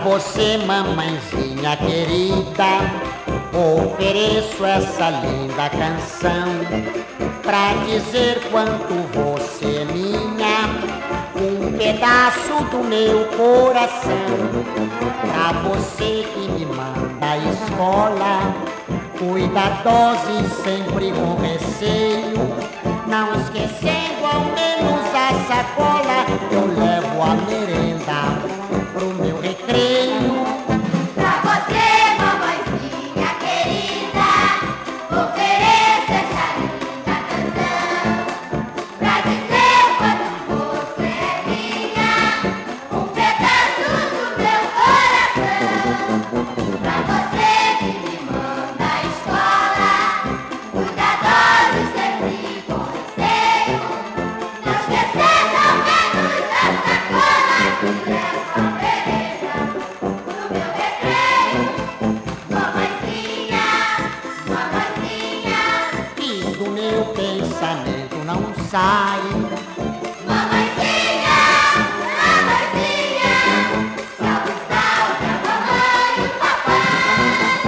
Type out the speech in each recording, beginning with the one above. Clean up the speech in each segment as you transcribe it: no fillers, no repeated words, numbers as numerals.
você, mamãezinha querida, ofereço essa linda canção pra dizer quanto você é minha, um pedaço do meu coração. Pra você que me manda à escola, cuidadosa e sempre com receio, não esquecendo ao menos a sacola, eu levo a merenda pro meu recreio. Pra você, mamãezinha querida, ofereço essa linda canção pra dizer quanto você é minha, um pedaço do meu coração. Pra você que me manda à escola, cuidadosa e sempre com receio, não esquecendo ao menos a sacola, que levo a merenda pro meu recreio. Mamãezinha, mamãezinha, E do meu pensamento não sai. mamãezinha, mamãezinha, salve, salve a mamãe e o papai.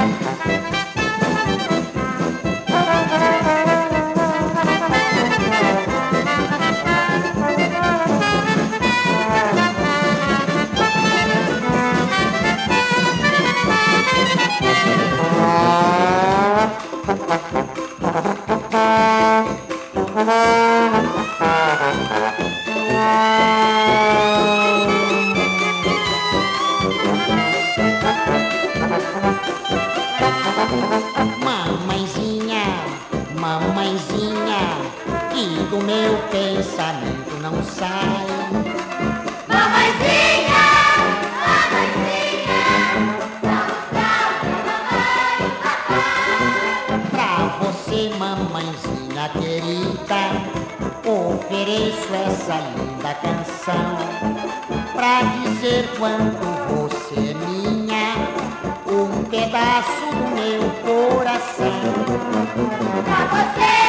Mamãezinha, mamãezinha, que do meu pensamento não sai. Mamãezinha, mamãezinha, salve, salve a mamãe e o papai. Pra você, mamãezinha querida, ofereço essa linda canção pra dizer quanto você é minha, um pedaço do meu coração. Pra você,